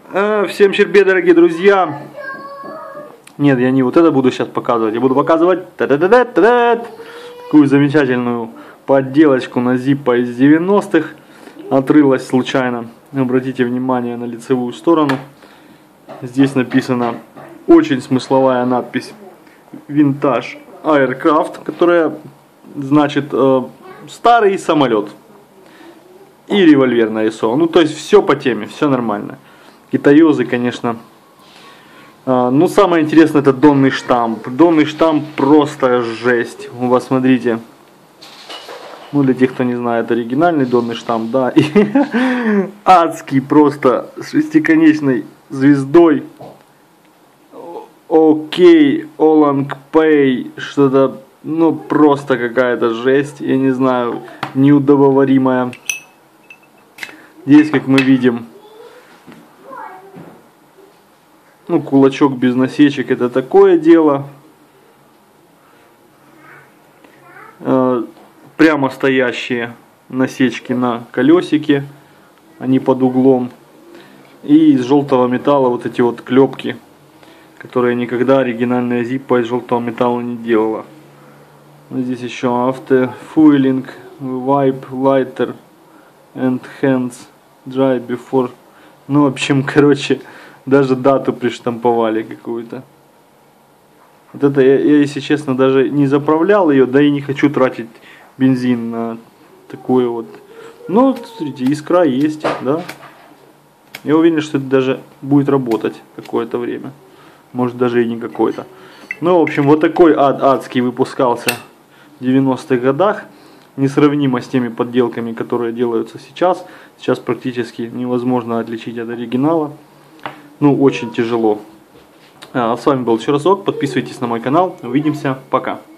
Всем щербе, дорогие друзья. Нет, я не вот это буду сейчас показывать. Я буду показывать такую замечательную подделочку на Zippo из 90-х. Отрылась случайно. Обратите внимание на лицевую сторону. Здесь написана очень смысловая надпись Vintage Aircraft, которая значит старый самолет. И револьвер нарисован. Ну, то есть все по теме, все нормально. Китаёзы, конечно. Ну, самое интересное, это донный штамп. Донный штамп просто жесть. У вас, смотрите. Ну, для тех, кто не знает, оригинальный донный штамп, да. И адский просто с шестиконечной звездой. Окей, Оланг Пэй. Что-то, ну, просто какая-то жесть. Я не знаю, неудобоваримая. Здесь, как мы видим, ну, кулачок без насечек, это такое дело. Прямо стоящие насечки на колесике, они под углом. И из желтого металла вот эти вот клепки, которые никогда оригинальная Zippo из желтого металла не делала. Здесь еще After Fueling, Wipe, Lighter and Hands, Dry Before. Ну, в общем, короче, даже дату приштамповали какую-то. Вот это я, если честно, даже не заправлял ее, да и не хочу тратить бензин на такое вот. Ну, смотрите, искра есть, да. Я уверен, что это даже будет работать какое-то время. Может, даже и не какое-то. Ну, в общем, вот такой адский выпускался в 90-х годах. Несравнимо с теми подделками, которые делаются сейчас. Сейчас практически невозможно отличить от оригинала. Ну, очень тяжело. С вами был Чурасок. Подписывайтесь на мой канал. Увидимся. Пока.